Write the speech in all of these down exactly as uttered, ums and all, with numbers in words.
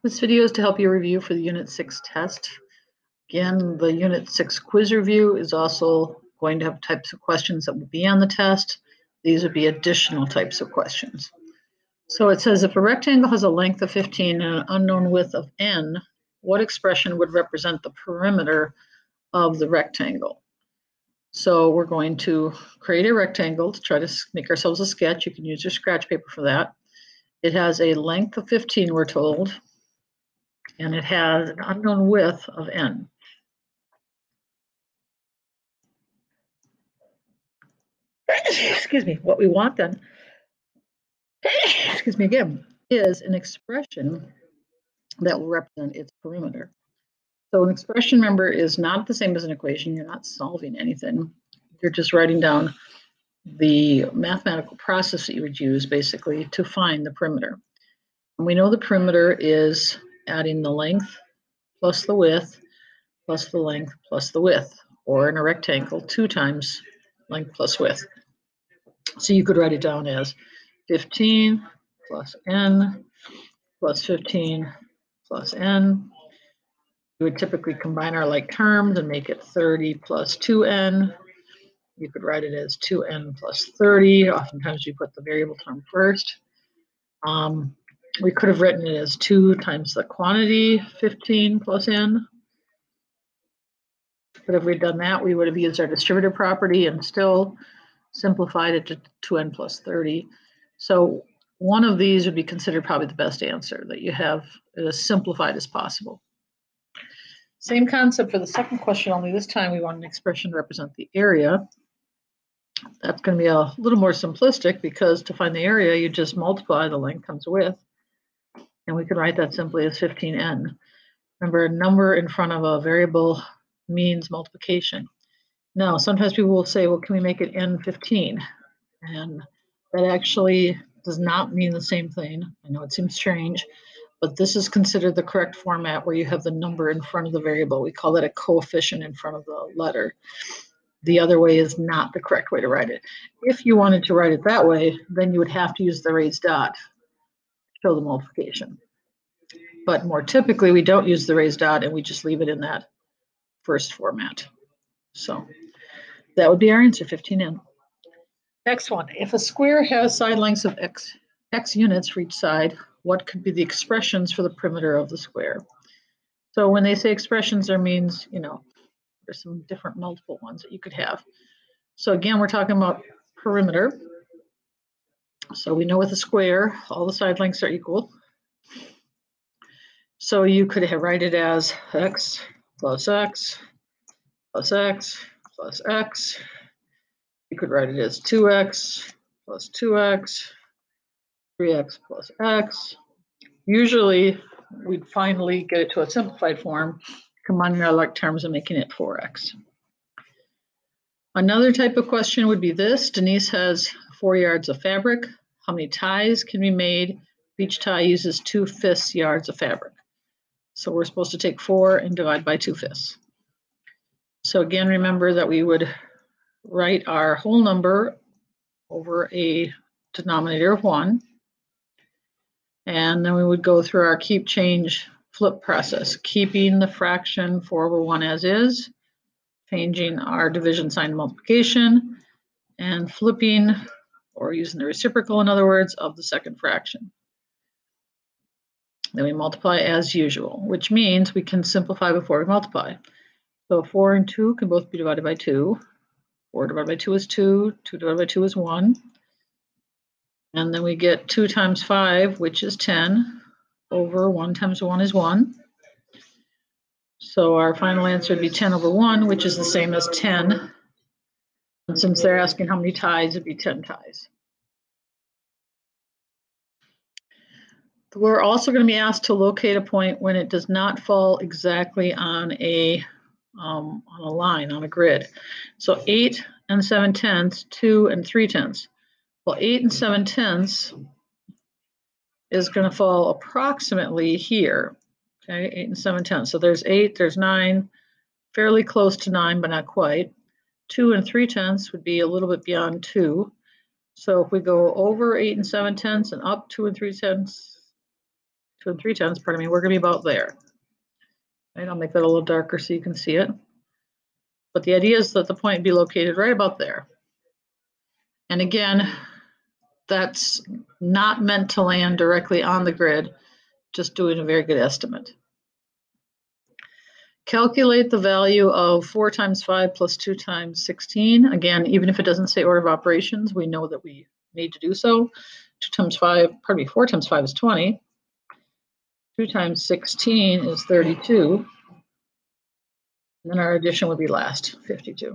This video is to help you review for the Unit six test. Again, the Unit six quiz review is also going to have types of questions that will be on the test. These would be additional types of questions. So it says if a rectangle has a length of fifteen and an unknown width of n, what expression would represent the perimeter of the rectangle? So we're going to create a rectangle to try to make ourselves a sketch. You can use your scratch paper for that. It has a length of fifteen, we're told, and it has an unknown width of n. Excuse me, what we want then, excuse me again, is an expression that will represent its perimeter. So an expression, remember, is not the same as an equation. You're not solving anything. You're just writing down the mathematical process that you would use basically to find the perimeter. And we know the perimeter is adding the length plus the width plus the length plus the width, or in a rectangle, two times length plus width. So you could write it down as fifteen plus n plus fifteen plus n. We would typically combine our like terms and make it thirty plus two n. You could write it as two n plus thirty. Oftentimes we put the variable term first. Um, we could have written it as two times the quantity, fifteen plus n. But if we'd done that, we would have used our distributive property and still simplified it to two n plus thirty. So one of these would be considered probably the best answer, that you have it as simplified as possible. Same concept for the second question, only this time we want an expression to represent the area. That's going to be a little more simplistic because to find the area, you just multiply the length times width. And we could write that simply as fifteen n. Remember, a number in front of a variable means multiplication. Now, sometimes people will say, well, can we make it n fifteen? And that actually does not mean the same thing. I know it seems strange, but this is considered the correct format where you have the number in front of the variable. We call that a coefficient in front of the letter. The other way is not the correct way to write it. If you wanted to write it that way, then you would have to use the raised dot to show the multiplication. But more typically, we don't use the raised dot and we just leave it in that first format. So that would be our answer, fifteen n. Next one, if a square has side lengths of x, x units for each side, what could be the expressions for the perimeter of the square? So when they say expressions, there means, you know, there's some different multiple ones that you could have. So again, we're talking about perimeter. So we know with a square, all the side lengths are equal. So you could have, write it as x plus x plus x plus x. You could write it as two x plus two x, three x plus x. Usually, we'd finally get it to a simplified form, combining our like terms and making it four x. Another type of question would be this. Denise has four yards of fabric. How many ties can be made? Each tie uses two fifths yards of fabric. So we're supposed to take four and divide by two fifths. So again, remember that we would write our whole number over a denominator of one. And then we would go through our keep, change, flip process, keeping the fraction four over one as is, changing our division sign to multiplication, and flipping, or using the reciprocal, in other words, of the second fraction. Then we multiply as usual, which means we can simplify before we multiply. So four and two can both be divided by two. four divided by two is two, two divided by two is one. And then we get two times five, which is ten, over one times one is one. So our final answer would be ten over one, which is the same as ten. And since they're asking how many ties, it'd be ten ties. We're also going to be asked to locate a point when it does not fall exactly on a, um, on a line, on a grid. So eight and seven tenths, two and three tenths. Well, eight and seven tenths is going to fall approximately here. Okay, eight and seven tenths. So there's eight, there's nine, fairly close to nine, but not quite. Two and three tenths would be a little bit beyond two. So if we go over eight and seven tenths and up two and three tenths, two and three tenths, pardon me, we're going to be about there. Right, I'll make that a little darker so you can see it. But the idea is that the point be located right about there. And again, that's not meant to land directly on the grid, just doing a very good estimate. Calculate the value of four times five plus two times sixteen. Again, even if it doesn't say order of operations, we know that we need to do so. two times five, pardon me, four times five is twenty. two times sixteen is thirty-two. And then our addition would be last, fifty-two.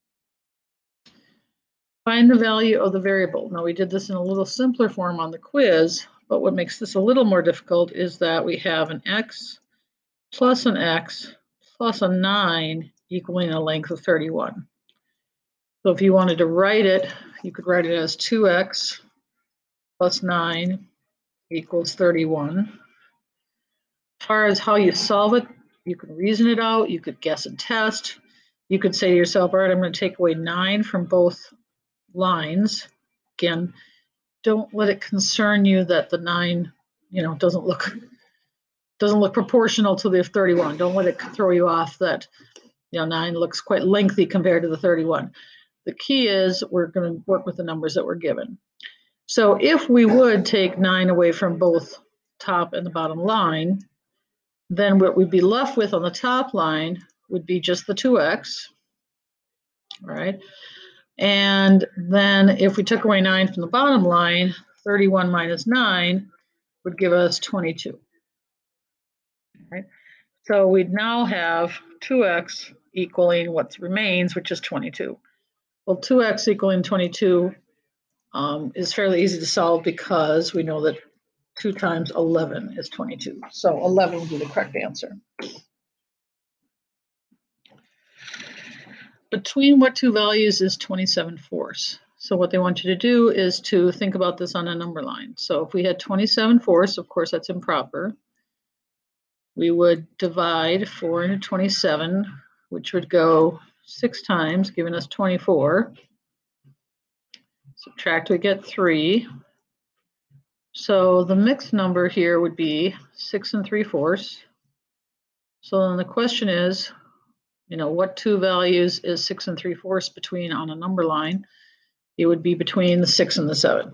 Find the value of the variable. Now we did this in a little simpler form on the quiz, but what makes this a little more difficult is that we have an x plus an x plus a nine equaling a length of thirty-one. So if you wanted to write it, you could write it as two x plus nine equals thirty-one. As far as how you solve it, you can reason it out, you could guess and test. You could say to yourself, all right, I'm going to take away nine from both lines. Again, don't let it concern you that the nine, you know, doesn't look doesn't look proportional to the thirty-one. Don't let it throw you off that, you know, nine looks quite lengthy compared to the thirty-one. The key is we're going to work with the numbers that we're given. So if we would take nine away from both top and the bottom line, then what we'd be left with on the top line would be just the two x, right? And then if we took away nine from the bottom line, thirty-one minus nine would give us twenty-two. Right? So we'd now have two x equaling what remains, which is twenty-two. Well, two x equaling twenty-two um, is fairly easy to solve because we know that two times eleven is twenty-two. So eleven would be the correct answer. Between what two values is twenty-seven fourths? So what they want you to do is to think about this on a number line. So if we had twenty-seven fourths, of course that's improper. We would divide four into twenty-seven, which would go six times, giving us twenty-four. Subtract, we get three. So the mixed number here would be six and three fourths. So then the question is, you know, what two values is six and three fourths between on a number line? It would be between the six and the seven.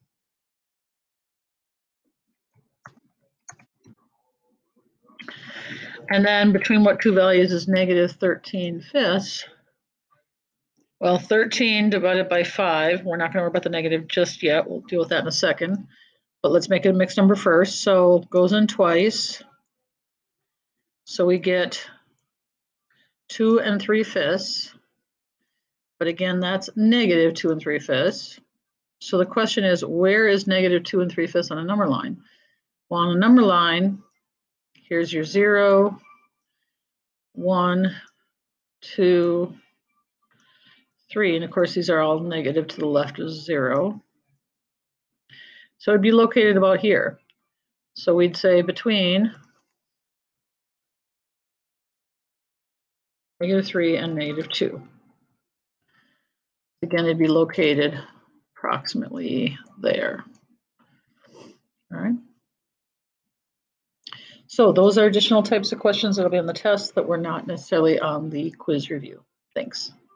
And then between what two values is negative thirteen fifths? Well, thirteen divided by five, we're not going to worry about the negative just yet. We'll deal with that in a second. But let's make it a mixed number first. So it goes in twice. So we get two and three fifths. But again, that's negative two and three fifths. So the question is, where is negative two and three fifths on a number line? Well, on a number line, here's your zero, one, two, three. And of course, these are all negative to the left of zero. So it'd be located about here. So we'd say between negative three and negative two. Again, it'd be located approximately there. All right. So those are additional types of questions that will be on the test that were not necessarily on the quiz review. Thanks.